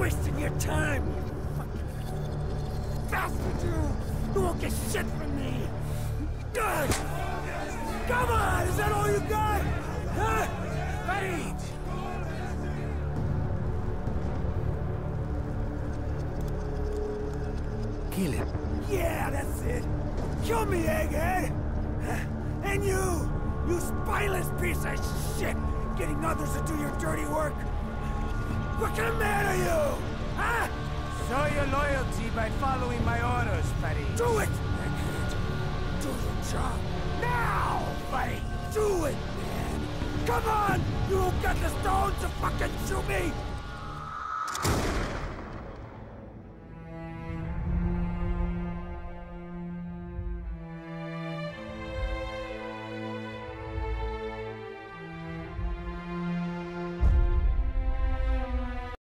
wasting your time, you fucking bastard, you! You won't get shit from me! Good! Come on! Is that all you got? Huh? Farid! Kill him. Yeah, that's it! Kill me, egghead! And you spineless piece of shit! Getting others to do your dirty work! What kind of man are you? Huh? Show your loyalty by following my orders, Farid. Do it! Do your job! Now, Farid! Do it, man! Come on! You got the stones to fucking shoot me!